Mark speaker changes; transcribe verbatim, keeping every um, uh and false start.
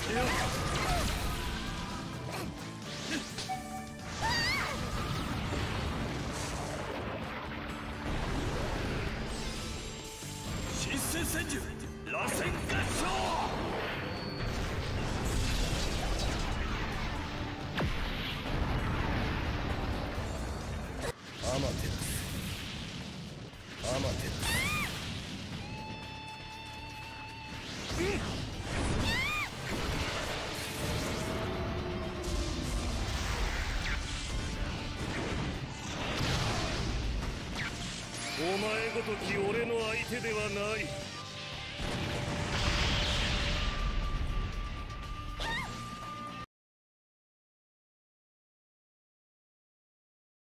Speaker 1: 神聖戦術螺旋合唱。アマテラスアマテラス、お前ごとき俺の相手ではない。